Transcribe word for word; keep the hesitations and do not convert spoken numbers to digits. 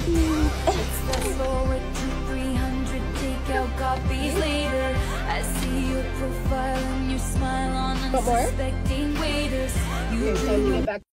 Fast forward to three hundred takeout copies later. I see your profile and your smile on unsuspecting waiters. You Okay, so give it back.